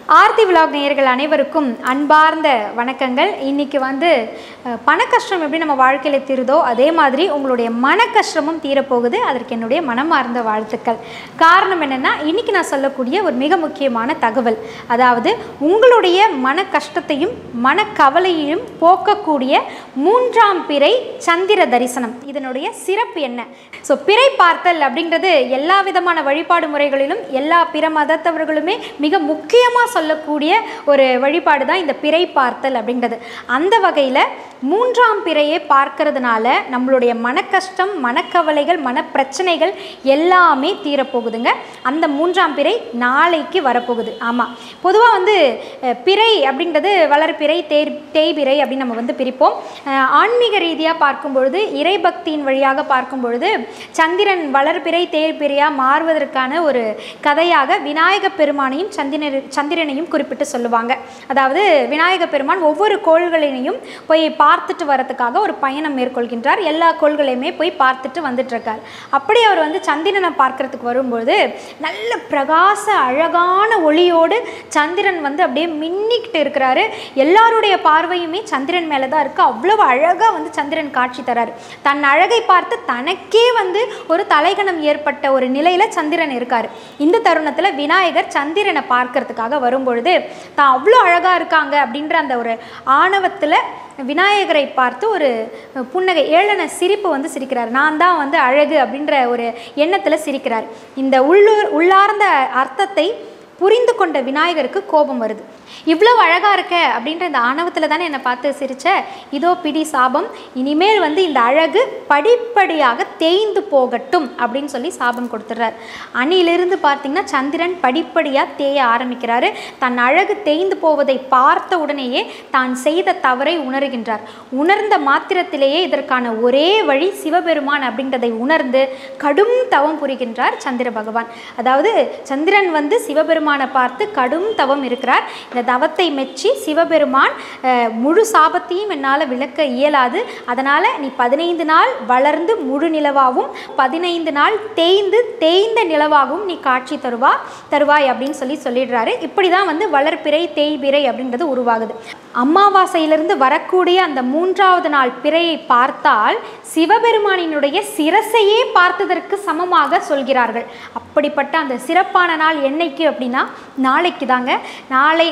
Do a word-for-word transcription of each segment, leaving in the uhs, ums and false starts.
Aarthi vlog நேயர்கள் அனைவருக்கும் அன்பார்ந்த வணக்கங்கள். இன்னைக்கு வந்து பண கஷ்டம் எப்படி நம்ம வாழ்க்கையில் தீருதோ அதே மாதிரி உங்களுடைய மன கஷ்டமும் தீரப்போகுது. அதற்கு என்னுடைய மனமார்ந்த வாழ்த்துக்கள். காரணம் என்னென்னா, இன்றைக்கி நான் சொல்லக்கூடிய ஒரு மிக முக்கியமான தகவல், அதாவது உங்களுடைய மன கஷ்டத்தையும் மனக்கவலையையும் போக்கக்கூடிய மூன்றாம் பிறை சந்திர தரிசனம். இதனுடைய சிறப்பு என்ன? ஸோ பிறை பார்த்தல் அப்படிங்கிறது எல்லா விதமான வழிபாடு முறைகளிலும் எல்லா பிற மதத்தவர்களுமே மிக முக்கியமாக சொல்லக்கூடிய ஒரு வழிபாடு தான் இந்த பிறை பார்த்தல் அப்படிங்கிறது. அந்த வகையில் மூன்றாம் பிறையை பார்க்கறதுனால நம்மளுடைய மன கஷ்டம், மனக்கவலைகள், மனப்பிரச்சனைகள் எல்லாமே தீரப்போகுதுங்க. அந்த மூன்றாம் பிறை நாளைக்கு வரப்போகுது. ஆமாம், பொதுவாக வந்து பிறை அப்படின்றது வளர்பிறை, தேர் தேய்பிறை அப்படின்னு நம்ம வந்து பிரிப்போம். ஆன்மீக ரீதியாக பார்க்கும் பொழுது, இறைபக்தியின் வழியாக பார்க்கும் பொழுது சந்திரன் வளர்பிறை தேய்பிறையாக மாறுவதற்கான ஒரு கதையாக விநாயக பெருமானையும் சந்திர சந்திரனையும் குறிப்பிட்டு சொல்லுவாங்க. அதாவது விநாயக பெருமான் ஒவ்வொரு கோள்களையும் போய் பார்த்துட்டு வரதுக்காக ஒரு பயணம் மேற்கொள்கின்றார். எல்லா கோள்களையுமே போய் பார்த்துட்டு வந்துட்டு இருக்கார். அப்படி அவர் வந்து சந்திரனை பார்க்கறதுக்கு வரும்போது நல்ல பிரகாச அழகான ஒளியோடு சந்திரன் வந்து அப்படியே மின்னிக்கிட்டு இருக்கிறாரு. எல்லாருடைய பார்வையுமே சந்திரன் மேலே தான் இருக்குது. அவ்வளவு அழகாக வந்து சந்திரன் காட்சி தராரு. தன் அழகை பார்த்து தனக்கே வந்து ஒரு தலைகணம் ஏற்பட்ட ஒரு நிலையில் சந்திரன் இருக்கார். இந்த தருணத்தில் விநாயகர் சந்திரனை பார்க்கறதுக்காக வரும்பொழுது தான் அவ்வளோ அழகாக இருக்காங்க அப்படின்ற அந்த ஒரு ஆணவத்தில் விநாயகரை பார்த்து ஒரு புன்னகை, ஏளன சிரிப்பு வந்து சிரிக்கிறார். நான் தான் வந்து அழகு அப்படின்ற ஒரு எண்ணத்தில் சிரிக்கிறார். இந்த உள்ளூர் உள்ளார்ந்த அர்த்தத்தை புரிந்து கொண்ட விநாயகருக்கு கோபம் வருது. இவ்வளவு அழகாக இருக்க அப்படின்ற இந்த ஆணவத்தில் தானே என்னை பார்த்து சிரிச்ச, இதோ பிடி சாபம், இனிமேல் வந்து இந்த அழகு படிப்படியாக தேய்ந்து போகட்டும் அப்படின்னு சொல்லி சாபம் கொடுத்துட்றார். அணிலிருந்து பார்த்தீங்கன்னா சந்திரன் படிப்படியாக தேய ஆரம்பிக்கிறாரு. தன் அழகு தேய்ந்து போவதை பார்த்த உடனேயே தான் செய்த தவறை உணர்கின்றார். உணர்ந்த மாத்திரத்திலேயே இதற்கான ஒரே வழி சிவபெருமான் அப்படின்றதை உணர்ந்து கடும் தவம் புரிகின்றார் சந்திர பகவான். அதாவது சந்திரன் வந்து சிவபெருமானை பார்த்து கடும் தவம் இருக்கிறார். இந்த தவத்தை மெச்சி சிவபெருமான் முழு சாபத்தையும் என்னால் விளக்க இயலாது, அதனால் நீ பதினைந்து நாள் வளர்ந்து முழு நிலவாகவும் பதினைந்து நாள் தேய்ந்து தேய்ந்த நிலவாகவும் நீ காட்சி தருவா தருவாய் அப்படின்னு சொல்லி சொல்லிடுறாரு. இப்படி தான் வந்து வளர்பிறை தேய்பிறை அப்படின்றது உருவாகுது. அமாவாசையிலிருந்து வரக்கூடிய அந்த மூன்றாவது நாள் பிறையை பார்த்தால் சிவபெருமானினுடைய சிரசையே பார்த்ததற்கு சமமாக சொல்கிறார்கள். அப்படிப்பட்ட அந்த சிறப்பான நாள் என்னைக்கு அப்படின்னா நாளைக்கு தாங்க. நாளை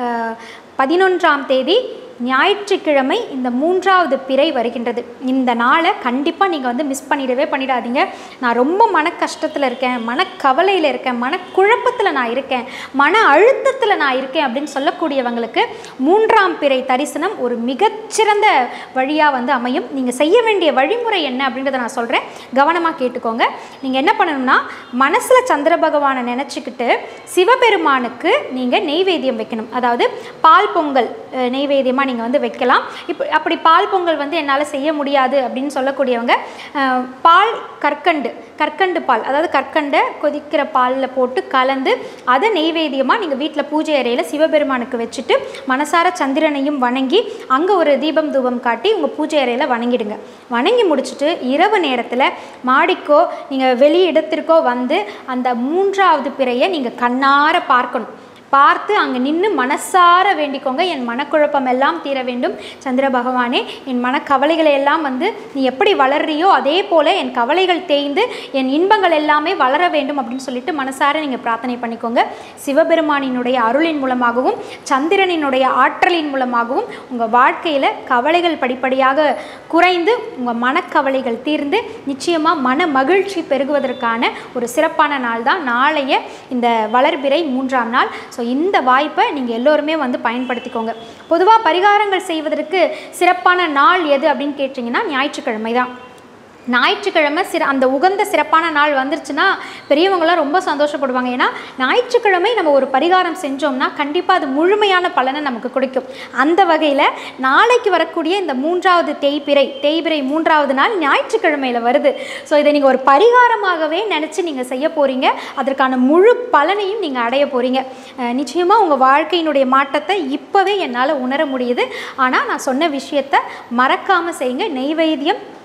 பதினொன்றாம் தேதி ஞாயிற்றுக்கிழமை இந்த மூன்றாவது பிறை வருகின்றது. இந்த நாளை கண்டிப்பாக நீங்கள் வந்து மிஸ் பண்ணிடவே பண்ணிடாதீங்க. நான் ரொம்ப மன கஷ்டத்தில் இருக்கேன், மனக்கவலையில் இருக்கேன், மனக்குழப்பத்தில் நான் இருக்கேன், மன அழுத்தத்தில் நான் இருக்கேன் அப்படின்னு சொல்லக்கூடியவங்களுக்கு மூன்றாம் பிறை தரிசனம் ஒரு மிகச்சிறந்த வழியாக வந்து அமையும். நீங்கள் செய்ய வேண்டிய வழிமுறை என்ன அப்படின்றத நான் சொல்கிறேன், கவனமாக கேட்டுக்கோங்க. நீங்கள் என்ன பண்ணணும்னா, மனசில் சந்திர பகவானை நினச்சிக்கிட்டு சிவபெருமானுக்கு நீங்கள் நெய்வேத்தியம் வைக்கணும். அதாவது பால் பொங்கல் நெய்வேத்தியமாக நீங்கள் வந்து வைக்கலாம். இப்போ அப்படி பால் பொங்கல் வந்து என்னால் செய்ய முடியாது அப்படின்னு சொல்லக்கூடியவங்க பால் கற்கண்டு கற்கண்டு பால், அதாவது கற்கண்டை கொதிக்கிற பாலில் போட்டு கலந்து அதை நெய்வேத்தியமாக நீங்கள் வீட்டில் பூஜை அறையில் சிவபெருமானுக்கு வச்சுட்டு மனசார சந்திரனையும் வணங்கி அங்கே ஒரு தீபம் தூபம் காட்டி உங்கள் பூஜை அறையில் வணங்கிடுங்க. வணங்கி முடிச்சுட்டு இரவு நேரத்தில் மாடிக்கோ நீங்கள் வெளி இடத்திற்கோ வந்து அந்த மூன்றாவது பிறையை நீங்கள் கண்ணார பார்க்கணும். பார்த்து அங்கே நின்று மனசார வேண்டிக்கோங்க, என் மனக்குழப்பம் எல்லாம் தீர வேண்டும் சந்திர பகவானே, என் மனக்கவலைகளை எல்லாம் வந்து நீ எப்படி வளர்றியோ அதே போல் என் கவலைகள் தேய்ந்து என் இன்பங்கள் எல்லாமே வளர வேண்டும் அப்படின்னு சொல்லிட்டு மனசார நீங்கள் பிரார்த்தனை பண்ணிக்கோங்க. சிவபெருமானினுடைய அருளின் மூலமாகவும் சந்திரனினுடைய ஆற்றலின் மூலமாகவும் உங்கள் வாழ்க்கையில் கவலைகள் படிப்படியாக குறைந்து உங்கள் மனக்கவலைகள் தீர்ந்து நிச்சயமாக மன மகிழ்ச்சி பெருகுவதற்கான ஒரு சிறப்பான நாள் தான் நாளைய இந்த வளர்பிறை மூன்றாம் நாள். ஸோ இந்த வாய்ப்பை நீங்கள் எல்லோருமே வந்து பயன்படுத்திக்கோங்க. பொதுவாக பரிகாரங்கள் செய்வதற்கு சிறப்பான நாள் எது அப்படின்னு கேட்டிங்கன்னா ஞாயிற்றுக்கிழமை தான். ஞாயிற்றுக்கிழமை சிற அந்த உகந்த சிறப்பான நாள் வந்துருச்சுன்னா பெரியவங்களாம் ரொம்ப சந்தோஷப்படுவாங்க. ஏன்னா ஞாயிற்றுக்கிழமை நம்ம ஒரு பரிகாரம் செஞ்சோம்னா கண்டிப்பாக அது முழுமையான பலனை நமக்கு கொடுக்கும். அந்த வகையில் நாளைக்கு வரக்கூடிய இந்த மூன்றாவது தேய்பிறை தேய்பிறை மூன்றாவது நாள் ஞாயிற்றுக்கிழமையில் வருது. ஸோ இதை நீங்கள் ஒரு பரிகாரமாகவே நினச்சி நீங்கள் செய்ய போகிறீங்க. அதற்கான முழு பலனையும் நீங்கள் அடைய போகிறீங்க. நிச்சயமாக உங்கள் வாழ்க்கையினுடைய மாற்றத்தை இப்போவே என்னால் உணர முடியுது. ஆனால் நான் சொன்ன விஷயத்தை மறக்காமல் செய்யுங்க. நெய்வேத்தியம்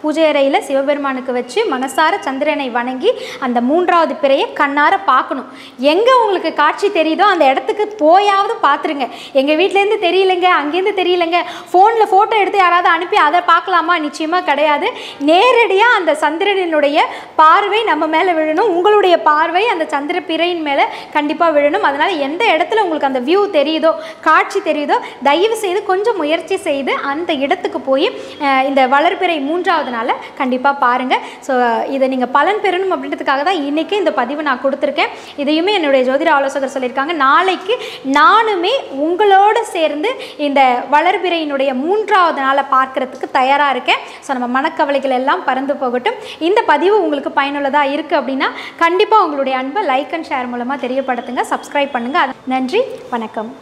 பூஜை அறையில் சிவபெருமானுக்கு வச்சு மனசார சந்திரனை வணங்கி அந்த மூன்றாவது பிறையை கண்ணார பார்க்கணும். எங்கே உங்களுக்கு காட்சி தெரியுதோ அந்த இடத்துக்கு போயாவது பார்த்துருங்க. எங்கள் வீட்டிலேருந்து தெரியலைங்க, அங்கேருந்து தெரியலைங்க, ஃபோனில் ஃபோட்டோ எடுத்து யாராவது அனுப்பி அதை பார்க்கலாமா? நிச்சயமாக கிடையாது. நேரடியாக அந்த சந்திரனினுடைய பார்வை நம்ம மேலே விழணும். உங்களுடைய பார்வை அந்த சந்திர பிறையின் மேலே கண்டிப்பாக விழணும். அதனால் எந்த இடத்துல உங்களுக்கு அந்த வியூ தெரியுதோ, காட்சி தெரியுதோ, தயவு செய்து கொஞ்சம் முயற்சி செய்து அந்த இடத்துக்கு போய் இந்த வளர்பிறை மூன்றாவது நாளை கண்டிப்பாக பாருங்கள். ஸோ இதை நீங்கள் பலன் பெறணும் அப்படின்றதுக்காக தான் இன்றைக்கி இந்த பதிவு நான் கொடுத்துருக்கேன். இதையுமே என்னுடைய ஜோதிட ஆலோசகர் சொல்லியிருக்காங்க. நாளைக்கு நானுமே உங்களோடு சேர்ந்து இந்த வளர்பிறையினுடைய மூன்றாவது நாளை பார்க்கறதுக்கு தயாராக இருக்கேன். ஸோ நம்ம மனக்கவலைகள் எல்லாம் பறந்து போகட்டும். இந்த பதிவு உங்களுக்கு பயனுள்ளதாக இருக்குது அப்படின்னா கண்டிப்பாக உங்களுடைய அன்பை லைக் அண்ட் ஷேர் மூலமாக தெரியப்படுத்துங்க. சப்ஸ்கிரைப் பண்ணுங்கள். நன்றி, வணக்கம்.